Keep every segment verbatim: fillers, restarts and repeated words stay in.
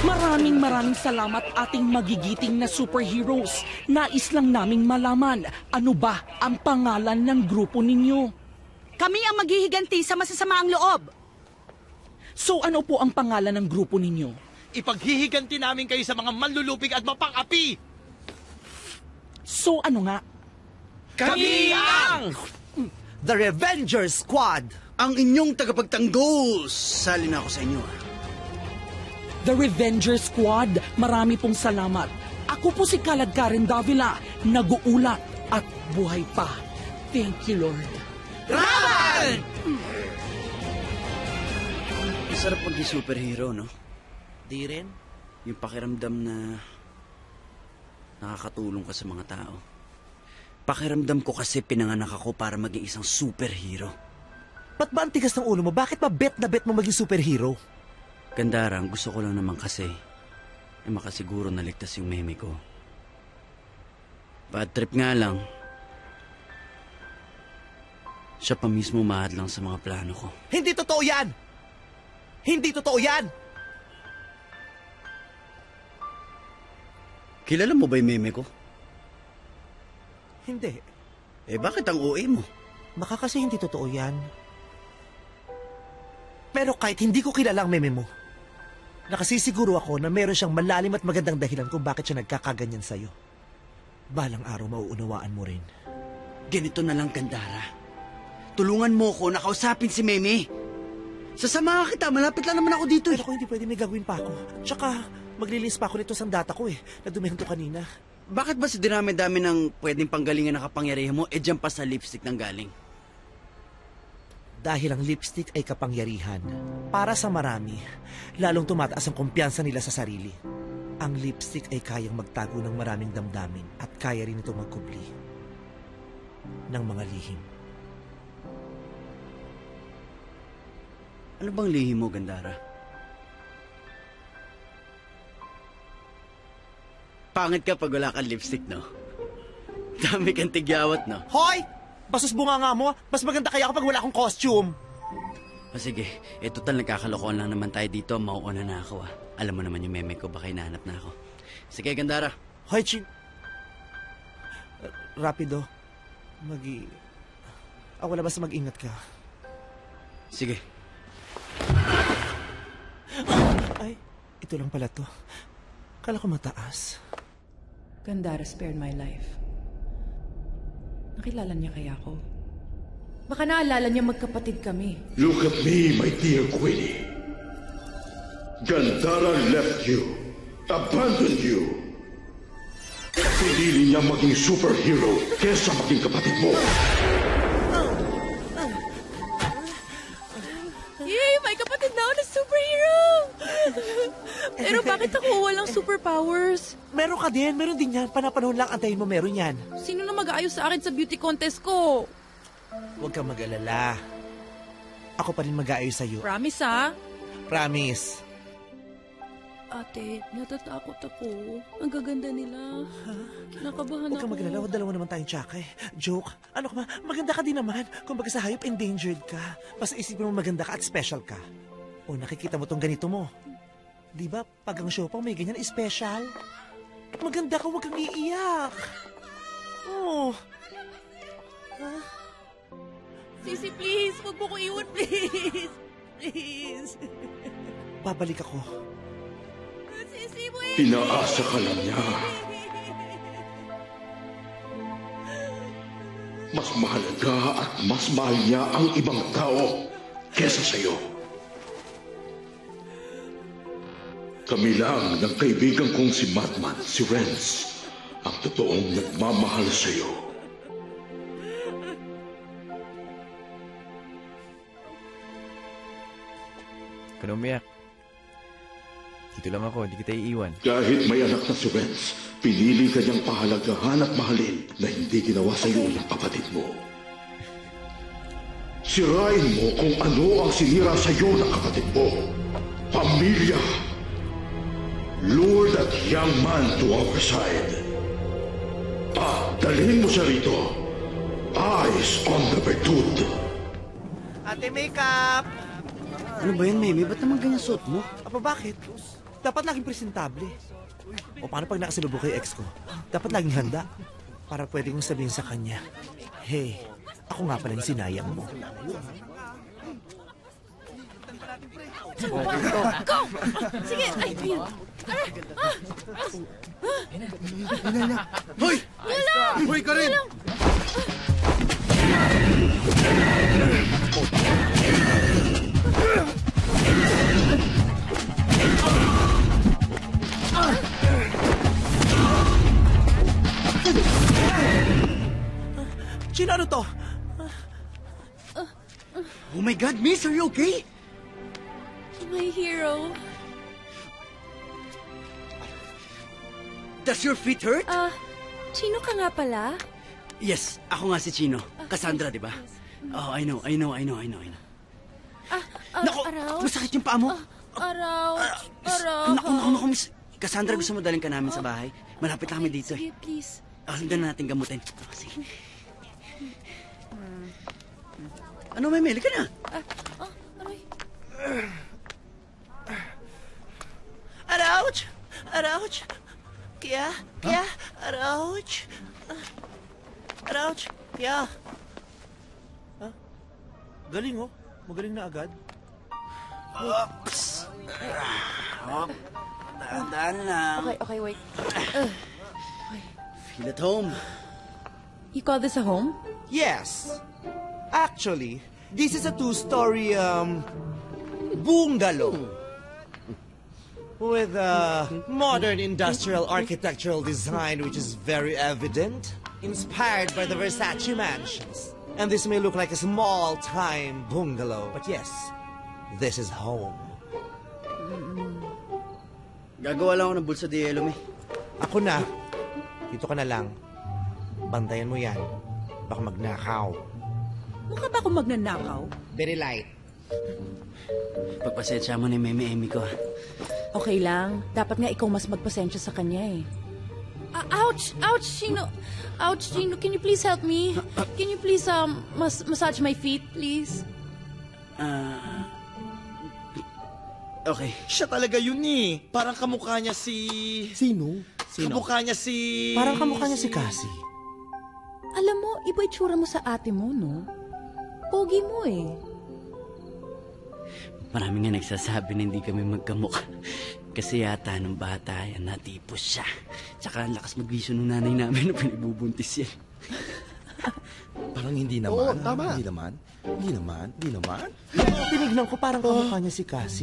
Maraming maraming salamat ating magigiting na superheroes. Nais lang naming malaman, ano ba ang pangalan ng grupo ninyo? Kami ang maghihiganti sa masasamaang loob. So ano po ang pangalan ng grupo ninyo? Ipaghihiganti namin kayo sa mga manlulupig at mapang-api! So ano nga? Kami ang... The Revenger Squad! Ang inyong tagapagtanggol! Sali na ako sa inyo. The Revenger Squad, marami pong salamat. Ako po si Kalad Karen Davila, nag-uulat at buhay pa. Thank you, Lord. Laban! Masarap maging superhero, no? Di rin? Yung pakiramdam na nakakatulong ka sa mga tao. Pakiramdam ko kasi pinanganak ako para maging isang superhero. Ba't ba ang tigas ng ulo mo? Bakit ba bet na bet mo maging superhero? Gandarra, ang gusto ko lang naman kasi ay makasiguro na ligtas yung meme ko. Bad trip nga lang. Siya pa mismo mahadlang sa mga plano ko. Hindi totoo yan! Hindi totoo yan! Kilala mo ba yung meme ko? Hindi. Eh bakit ang O A mo? Baka kasi hindi totoo yan. Pero kahit hindi ko kilala ang meme mo, nakasisiguro ako na meron siyang malalim at magandang dahilan kung bakit siya nagkakaganyan sa'yo. Balang araw mauunawaan mo rin. Ganito na lang, Gandarra. Tulungan mo ko na kausapin si Meme. Sasamahan kita, malapit lang naman ako dito eh. Pero kung hindi pwede, may gagawin pa ako. Tsaka, maglilinis pa ako nito sa data ko eh. Nadumihan to kanina. Bakit ba sa dinami-dami ng pwedeng panggalingan na kapangyarihan mo, eh dyan pa sa lipstick nang galing? Dahil ang lipstick ay kapangyarihan. Para sa marami, lalong tumataas ang kumpiyansa nila sa sarili. Ang lipstick ay kayang magtago ng maraming damdamin at kaya rin ito magkubli ng mga lihim. Ano bang lihim mo, Gandarra? Pangit ka pag wala kang lipstick, no? Dami kang tigyawat, no? Hoy! Basos bunga nga mo, mas maganda kaya kapag wala akong costume. O sige, eh total nagkakalokohan lang naman tayo dito, mauuna na ako ah. Alam mo naman yung meme ko, baka hinahanap na ako. Sige, Gandarra. Hoy, Chin... Rappido, magi... Ah, wala basta mag-ingat ka. Sige. Ay, ito lang pala to. Kala ko mataas. Gandarra spared my life. Nakilala niya kaya ako? Baka naalala niya magkapatid kami. Look at me, my dear Queenie. Gandarra left you, abandoned you. Pinili niya maging superhero kesa maging kapatid mo. Yay! May kapatid na ako na superhero! Pero bakit ako walang superpowers? Meron ka din, meron din yan. Panapanahon lang, antayin mo meron yan. Sino na mag-aayos sa akin sa beauty contest ko? Huwag kang mag-alala. Ako pa rin mag-aayos sa'yo. Promise, ha? Promise. Ate, natatakot ako. Ang gaganda nila. Kinakabahan Huwag kang ako. mag-alala, dalawa naman tayong tsaka eh. Joke. Ano ka ba? Maganda ka din naman. Kung baga sa hayop, endangered ka. Basta isipin mo maganda ka at special ka. O nakikita mo tong ganito mo. Di ba, pag ang show pang may ganyan, special? Maganda ka, huwag kang iiyak. Oh. Huh? Sisi, please. Huwag mo ko iwan, please. Please. Babalik ako. Sisi, wait. Pinaasa ka lang niya. Mas mahalaga at mas mahal niya ang ibang tao kesa sa'yo. Kami lang ng kaibigan kong si Madman, si Renz, ang totoong nagmamahal sa'yo. Huwag ka na umiyak. Dito lang ako, hindi kita iiwan. Kahit may anak na si Renz, pinili ka niyang pahalagahan at mahalin na hindi ginawa sa'yo ng kapatid mo. Sirain mo kung ano ang sinira sa'yo ng kapatid mo. Pamilya. Lure that young man to our side. At dalhin mo siya rito. Eyes on the virtud. Ate Makeup! Ano ba yan, Meme? Ba't naman ganyan suot mo? Apa bakit? Dapat laging presentable. O paano pag nakasalubong kay ex ko? Dapat laging handa. Para pwede kong sabihin sa kanya, hey, ako nga pala yung sinayang mo. Go! Sige, ay, ayun. Hoy! Hoy ka rin! Chino, ano to? Oh my God, miss, are you okay? My hero. Does your feet hurt? Ah, Chino ka nga pala? Yes, ako nga si Chino. Cassandra, di ba? Oh, I know, I know, I know, I know, I know. Ah, ah Naku, araw? masakit yung paa mo. Ah, araw, araw. Naku, naku, naku, miss. Cassandra, gusto mo dalhin ka namin sa bahay? Malapit lang kami dito eh. Sige, please. Ah, sundan na natin gamutin. Oh, sige. Ano, may meli ka na? Ah, ah, aray. Arauch! Arauch! Kaya? Kaya? Arauch! Arauch! Kaya? Ha? Galing oh. Magaling na agad. Oops! Oh, dahan lang. Okay, okay, wait. Feel at home. You call this a home? Yes. Actually, this is a two-story, um, bungalow. With a modern industrial architectural design which is very evident, inspired by the Versace mansions. And this may look like a small-time bungalow, but yes, this is home. Gagawa lang ako ng bulsa de yelo, me. Ako na. Dito ka na lang. Bantayan mo yan. Baka magnakaw. Mukha ba akong magnanakaw? Very light. Pagpasensya mo ni Meme Emi ko, ha? Okay lang. Dapat nga ikaw mas magpasensya sa kanya eh. Ah, ouch! Ouch, Chino! Ouch, Chino! Can you please help me? Can you please um mas massage my feet, please? Ah... okay. Siya talaga yun eh. Parang kamukha niya si... Sino? Kamukha niya si... Parang kamukha niya si Cassie. Alam mo, iba itsura mo sa ate mo, no? Pogi mo eh. Marami nga nagsasabi na hindi kami magkamukha. Kasi yata nung bata yan, natipos siya. Tsaka ang lakas magbisyo nung nanay namin na pinibubuntis yan. Parang hindi naman. Oo, tama. Hindi naman. Hindi naman. Hindi naman. Tinignan ko parang kamukha niya si Cassie.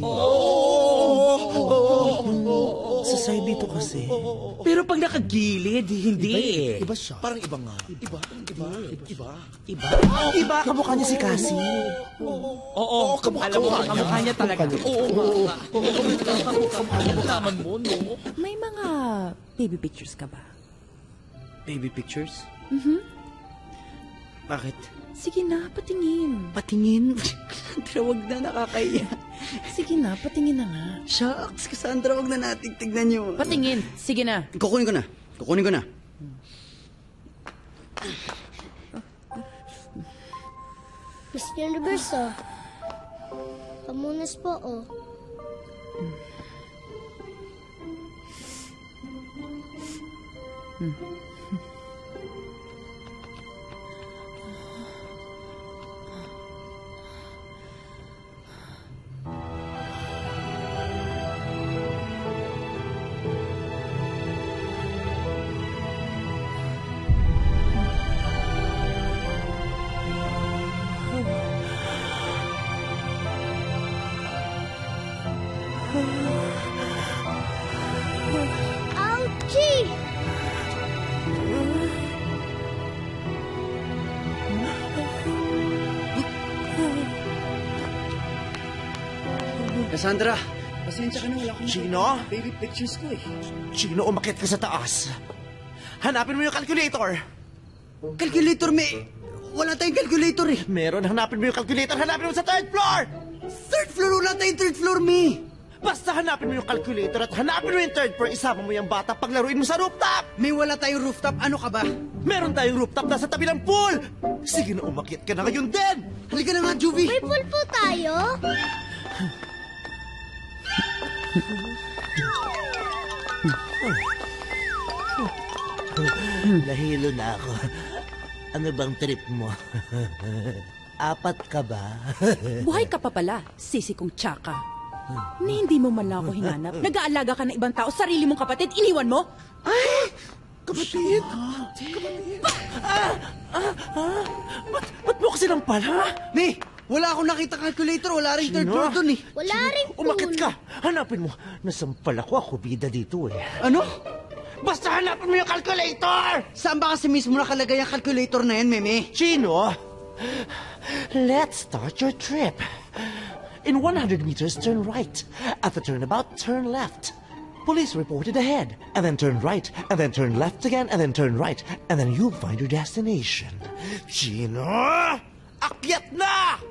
Sa side dito kasi. Pero pag nakagilid, hindi eh. Iba siya. Parang iba nga. Iba. Iba. Iba. Iba? Iba, kamukha niya si Cassie. Oo, alam mo, kamukha niya talaga. Oo, Naman mo, no? May mga baby pictures ka ba? Baby pictures? Mhm. Bakit? Sige na, patingin. Patingin? Tawag na, nakakaya. Sige na, patingin na nga. Shucks, Cassandra, wag na natin tignan yun. Patingin. Sige na. Kukunin ko na. Kukunin ko na. Mister Universe, oh. Kamunas po, oh. Hmm. Ouchie! Cassandra, pasensya ka na, wala akong Chino? baby pictures ko eh. Chino, umakit ka sa taas. Hanapin mo yung calculator. Calculator, may... Wala tayong calculator eh. Meron, hanapin mo yung calculator. Hanapin mo sa third floor! Third floor, wala tayong third floor, me. Basta hanapin mo yung calculator at hanapin mo yung third floor. Isama mo yung bata, paglaruin mo sa rooftop! May wala tayong rooftop, ano ka ba? Meron tayong rooftop na sa tabi ng pool! Sige na, umakit ka na ngayon din! Halika na nga, Juvie. May pool po tayo? Nahilo na ako. Ano bang trip mo? Apat ka ba? Buhay ka pa pala, sisi kong tsaka. Ni hindi mo man lang ako hinanap. Nag-aalaga ka ng ibang tao, sarili mong kapatid, iniwan mo? Ay! Kapatid! Kapatid! Ah! Ah! Ah! Ba't, ba't mo kasi lang pala? Ni, wala akong nakita calculator. Wala rin third Sino? floor dun eh. Wala rin po. Umakit ka! Hanapin mo. Nasampal ako. Ako bida dito eh. Ano? Basta hanapin mo yung calculator! Saan ba kasi mismo nakalagay ang calculator na yan, Meme? Chino, let's start your trip. In one hundred meters, turn right. At the turnabout, turn left. Police reported ahead. And then turn right. And then turn left again. And then turn right. And then you'll find your destination. Chino! Akyat na!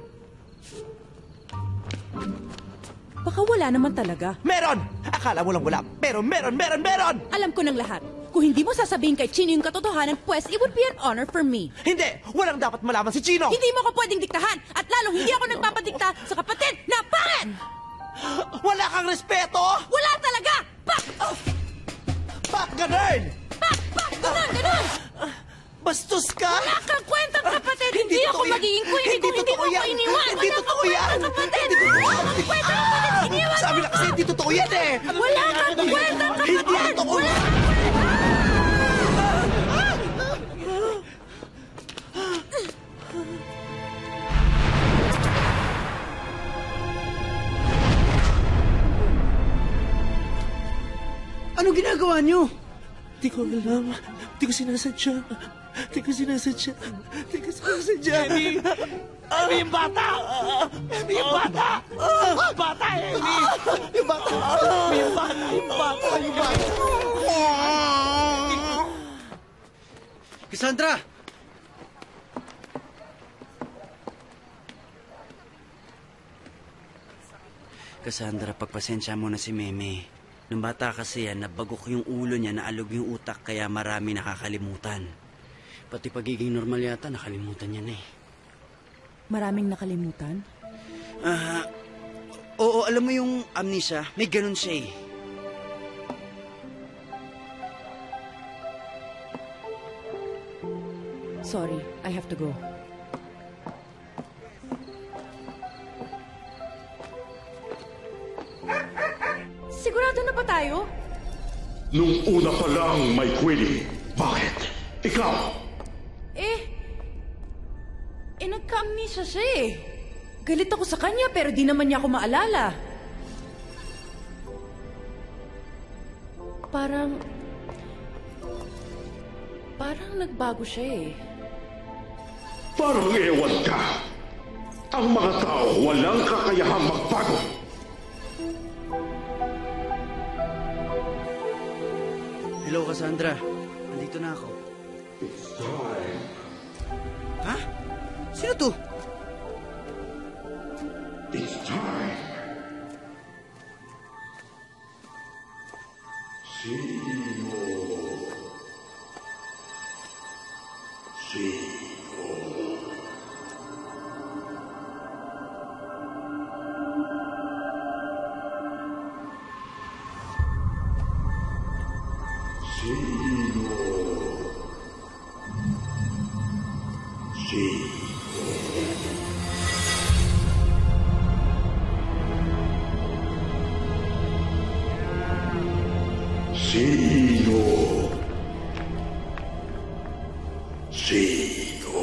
Baka wala naman talaga. Meron! Akala mo lang wala. Pero meron, meron, meron! Alam ko ng lahat. Kung hindi mo sasabihin kay Chino yung katotohanan, pues it would be an honor for me. Hindi! Walang dapat malaman si Chino! Hindi mo ko pwedeng diktahan at lalong hindi ako nagpapadikta sa kapatid na pangit! Wala kang respeto! Wala talaga! Pak! Pak, ganun! Pak! Pak! Ganun! Ganun! Bastos ka! Wala kang kwentang kapatid! Hindi, ako totoo yan. magiging queen Hindi kung hindi totoo mo ako yan. iniwan! Hindi Wala totoo kang yan. kwentang kapatid! Hindi totoo Wala kang kwentang kapatid! Iniwan Sabi mo na ako! kasi hindi totoo yan eh! Wala kang kwentang kapatid! Hindi totoo Wala! yan! Ano ginagawa niyo? Di ko alam. Di ko sinasadya. Di ko sinasadya. Di ko sinasadya. Emmy! Emmy, yung bata! Emmy, yung bata! Bata, Emmy! Yung bata! Emmy, yung bata! Yung bata! Yung bata! Cassandra! Cassandra, pagpasensya mo na si Meme. Nung bata kasi yan, nabagok yung ulo niya, naalog yung utak, kaya marami nakakalimutan. Pati pagiging normal yata, nakalimutan niya na eh. Maraming nakalimutan? Ah, oo, alam mo yung amnesia, may ganun siya eh. Sorry, I have to go. Sigurado na ba tayo? Nung una pa lang may Queenie. Bakit? Ikaw? Eh, eh nagka-amnesia siya eh. Galit ako sa kanya pero di naman niya ako maalala. Parang... Parang nagbago siya eh. Parang ewan ka. Ang mga tao walang kakayahang magbago. Hello, Cassandra. Nandito na ako. It's time. Ha? Sino to? It's time. Sino? Sino? Sino? Sino? Sino? Sino?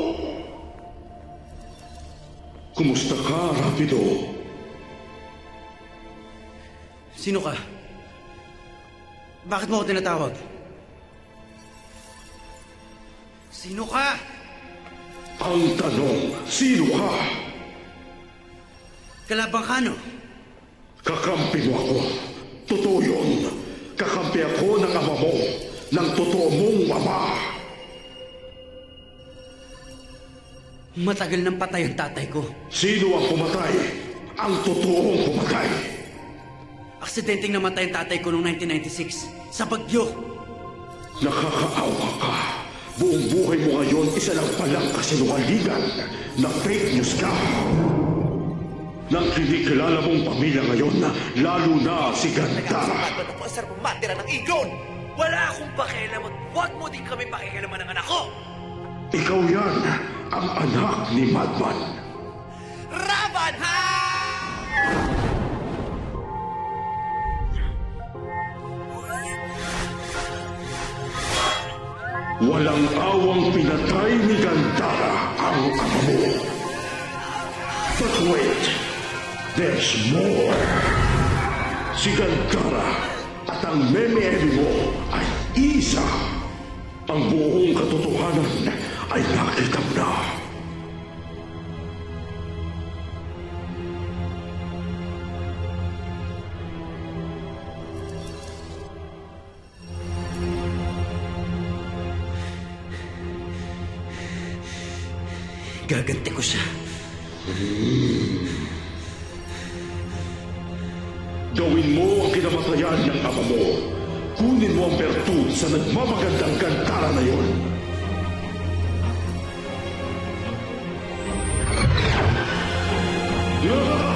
Kumusta ka, Rappido? Sino ka? Bakit mo ako tinatawag? Sino ka? Ang tanong, sino ka? Kalabang ka, no? Kakampi mo ako. Totoo yun. Kakampi ako ng ama mo, ng totoo mong ama. Matagal nang patay ang tatay ko. Sino ang pumatay? Ang totoong pumatay. Aksidenteng namatay ang tatay ko noong nineteen ninety-six sa bagyo. Nakakaawa ka. Buong buhay mo ngayon, isa lang palang kasinungalingan na fake news ka. ng kinikilala mong pamilya ngayon, lalo na si Gandarra. Nagkakasapat mo po ang sarapong matira ng iglon! Wala akong pakialam at huwag mo din kami pakialaman ng anak ko! Ikaw yan, ang anak ni Madman. Raban, ha! Walang awang pinatay ni Gandarra ang ama mo. But wait, there's more. Si Gandarra at ang meme mo ay isa. Ang buong katotohanan ay nakita mo na. Gaganti ko siya. Gawin mo ang kinamatayan ng ama mo. Kunin mo ang bertud sa nagmamagandang Gandarra na yon. Yeah!